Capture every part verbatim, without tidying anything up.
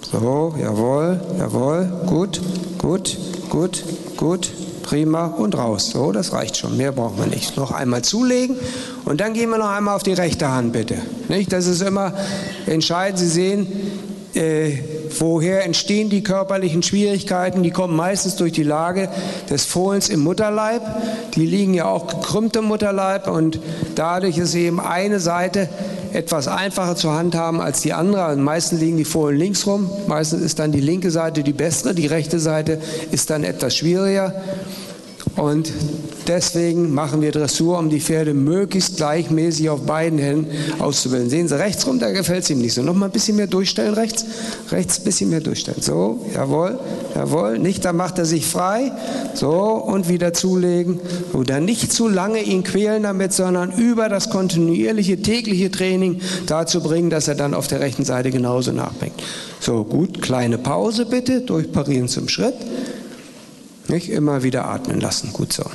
So, jawohl, jawohl, gut, gut, gut, gut, prima und raus. So, das reicht schon, mehr brauchen wir nicht. Noch einmal zulegen und dann gehen wir noch einmal auf die rechte Hand, bitte. Nicht? Das ist immer entscheidend. Sie sehen, äh, woher entstehen die körperlichen Schwierigkeiten? Die kommen meistens durch die Lage des Fohlens im Mutterleib. Die liegen ja auch gekrümmt im Mutterleib und dadurch ist eben eine Seite etwas einfacher zu handhaben als die andere. Also meistens liegen die Fohlen links rum, meistens ist dann die linke Seite die bessere, die rechte Seite ist dann etwas schwieriger. Und deswegen machen wir Dressur, um die Pferde möglichst gleichmäßig auf beiden Händen auszubilden. Sehen Sie rechts rum, da gefällt es ihm nicht so. Noch mal ein bisschen mehr durchstellen rechts. Rechts ein bisschen mehr durchstellen. So, jawohl, jawohl. Nicht, dann macht er sich frei. So, und wieder zulegen. Oder nicht zu lange ihn quälen damit, sondern über das kontinuierliche tägliche Training dazu bringen, dass er dann auf der rechten Seite genauso nachbringt. So, gut, kleine Pause bitte, durchparieren zum Schritt. Nicht immer wieder atmen lassen, gut so.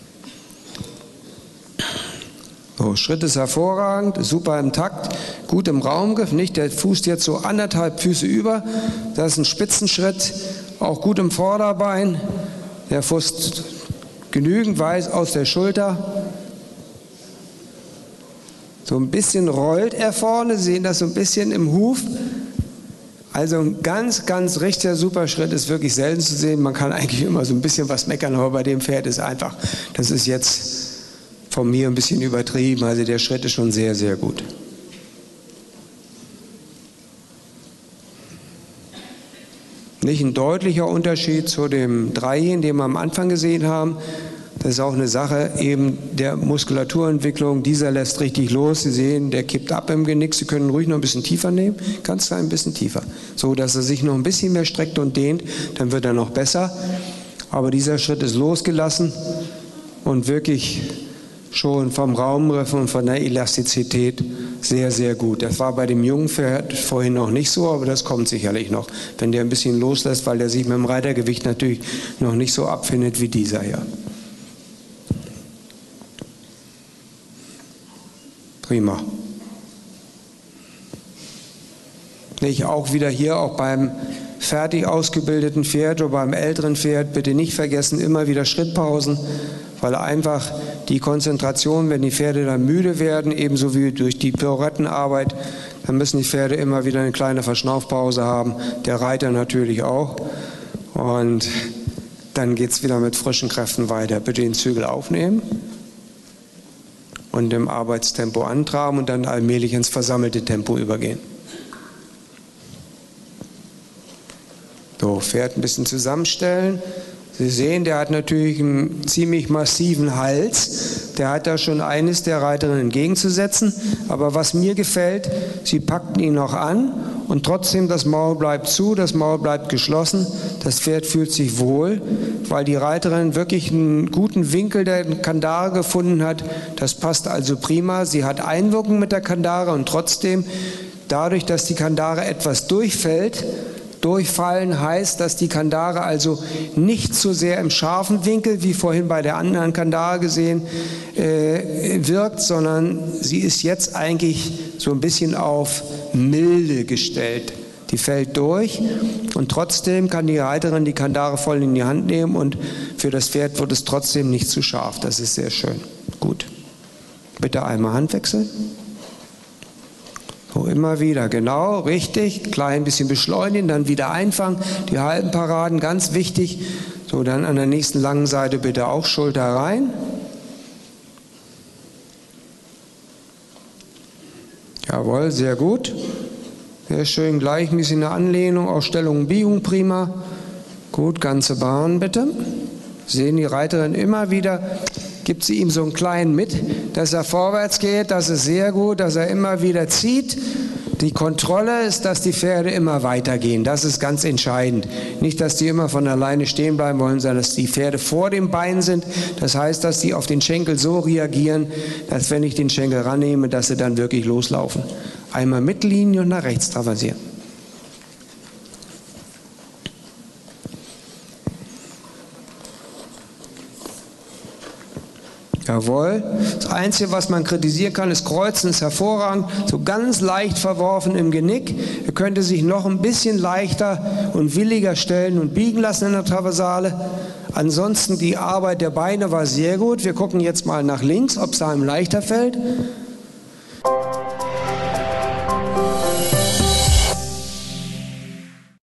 So, Schritt ist hervorragend, super im Takt, gut im Raumgriff, nicht der Fuß jetzt so anderthalb Füße über, das ist ein Spitzenschritt, auch gut im Vorderbein, der Fuß genügend weit aus der Schulter. So ein bisschen rollt er vorne, Sie sehen das so ein bisschen im Huf. Also ein ganz, ganz richtiger Superschritt ist wirklich selten zu sehen. Man kann eigentlich immer so ein bisschen was meckern, aber bei dem Pferd ist einfach, das ist jetzt von mir ein bisschen übertrieben. Also der Schritt ist schon sehr, sehr gut. Nicht ein deutlicher Unterschied zu dem Dreijährigen, den wir am Anfang gesehen haben. Das ist auch eine Sache eben der Muskulaturentwicklung. Dieser lässt richtig los. Sie sehen, der kippt ab im Genick. Sie können ruhig noch ein bisschen tiefer nehmen. Ganz klein ein bisschen tiefer. So, dass er sich noch ein bisschen mehr streckt und dehnt. Dann wird er noch besser. Aber dieser Schritt ist losgelassen und wirklich schon vom Raumgriff und von der Elastizität sehr, sehr gut. Das war bei dem jungen Pferd vorhin noch nicht so, aber das kommt sicherlich noch, wenn der ein bisschen loslässt, weil der sich mit dem Reitergewicht natürlich noch nicht so abfindet wie dieser hier. Prima. Ich auch wieder hier, auch beim fertig ausgebildeten Pferd oder beim älteren Pferd, bitte nicht vergessen, immer wieder Schrittpausen, weil einfach die Konzentration, wenn die Pferde dann müde werden, ebenso wie durch die Pirouettenarbeit, dann müssen die Pferde immer wieder eine kleine Verschnaufpause haben, der Reiter natürlich auch. Und dann geht es wieder mit frischen Kräften weiter. Bitte den Zügel aufnehmen und im Arbeitstempo antraben und dann allmählich ins versammelte Tempo übergehen. So, Pferd ein bisschen zusammenstellen. Sie sehen, der hat natürlich einen ziemlich massiven Hals. Der hat da schon eines der Reiterinnen entgegenzusetzen. Aber was mir gefällt, sie packten ihn noch an und trotzdem das Maul bleibt zu, das Maul bleibt geschlossen. Das Pferd fühlt sich wohl, weil die Reiterin wirklich einen guten Winkel der Kandare gefunden hat. Das passt also prima. Sie hat Einwirkung mit der Kandare und trotzdem, dadurch, dass die Kandare etwas durchfällt, Durchfallen heißt, dass die Kandare also nicht so sehr im scharfen Winkel, wie vorhin bei der anderen Kandare gesehen, äh, wirkt, sondern sie ist jetzt eigentlich so ein bisschen auf milde gestellt. Die fällt durch und trotzdem kann die Reiterin die Kandare voll in die Hand nehmen und für das Pferd wird es trotzdem nicht zu scharf. Das ist sehr schön. Gut. Bitte einmal Hand wechseln. So, immer wieder, genau, richtig, klein bisschen beschleunigen, dann wieder einfangen, die halben Paraden, ganz wichtig. So, dann an der nächsten langen Seite bitte auch Schulter rein. Jawohl, sehr gut. Sehr schön, gleichmäßig eine Anlehnung, Ausstellung und Biegung, prima. Gut, ganze Bahn bitte. Sehen die Reiterin immer wieder, gibt sie ihm so einen kleinen mit, dass er vorwärts geht, das ist sehr gut, dass er immer wieder zieht. Die Kontrolle ist, dass die Pferde immer weitergehen, das ist ganz entscheidend. Nicht, dass die immer von alleine stehen bleiben wollen, sondern dass die Pferde vor dem Bein sind. Das heißt, dass die auf den Schenkel so reagieren, dass wenn ich den Schenkel rannehme, dass sie dann wirklich loslaufen. Einmal Mittellinie und nach rechts traversieren. Jawohl. Das Einzige, was man kritisieren kann, ist Kreuzen, ist hervorragend. So ganz leicht verworfen im Genick. Er könnte sich noch ein bisschen leichter und williger stellen und biegen lassen in der Traversale. Ansonsten die Arbeit der Beine war sehr gut. Wir gucken jetzt mal nach links, ob es einem leichter fällt.